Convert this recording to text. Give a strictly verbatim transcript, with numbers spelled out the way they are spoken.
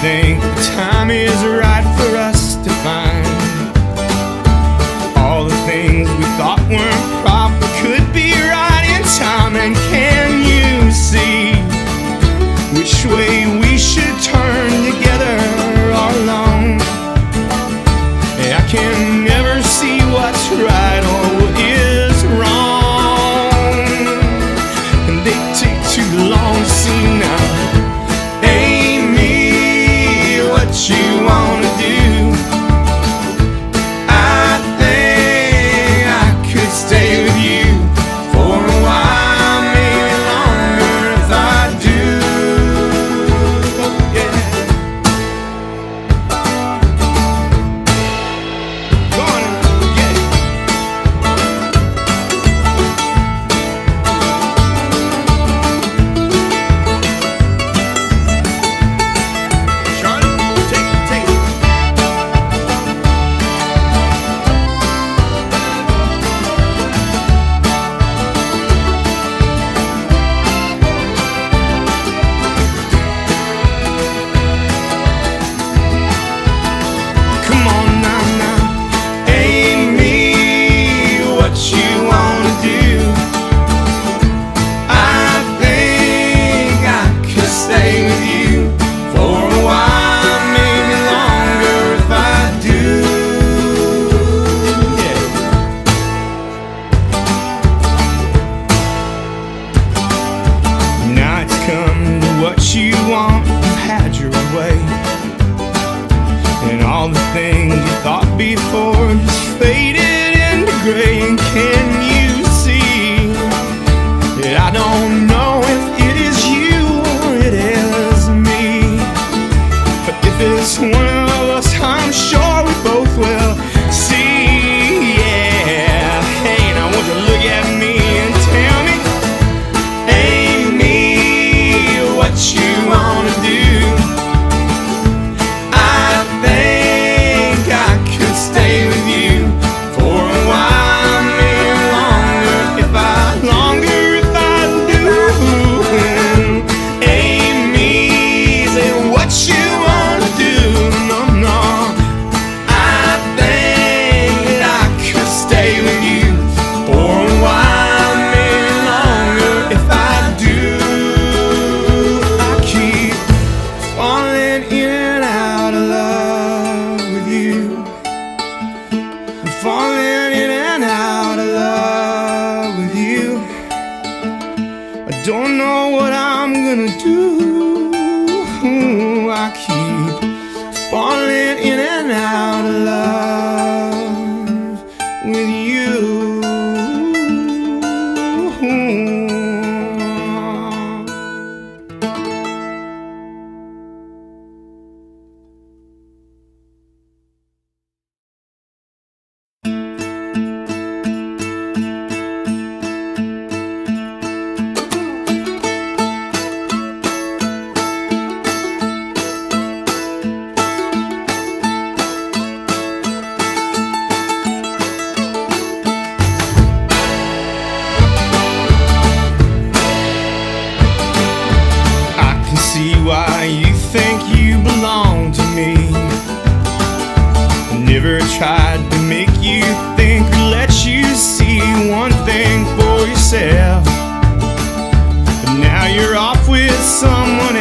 think the time is right for us to find all the things we thought weren't proper could be right in time. And can you see which way we should turn together or alone? And I can never see what's right or what is wrong, and they take too long to see now. Amy, what you wanna do? I think I could stay with you for a while, maybe longer if I do. Yeah. Go on and get it. Charlotte, take it, take it. Come on now, now. Amy, what you wanna do? I think I could stay with you for a while, maybe longer if I do. Yeah. Now it's come to what you want, you've had your way, and all the things you thought before just faded into gray. And can you see that I don't know if it is you or it is me? But if it's one of us, I'm sure we both will see. Yeah. Hey, now won't you look at me and tell me, Amy, what you wanna do? I think I could stay with you for a while, maybe longer if I, longer if I do. Amy, say what you wanna do. No, no. I think that I could stay with you for a while, maybe longer if I do. I keep falling in and out of love with you. I'm falling in and out of love with you. I don't know what I'm gonna do. I keep falling in and out of love with you. See why you think you belong to me. Never tried to make you think or let you see one thing for yourself. But now you're off with someone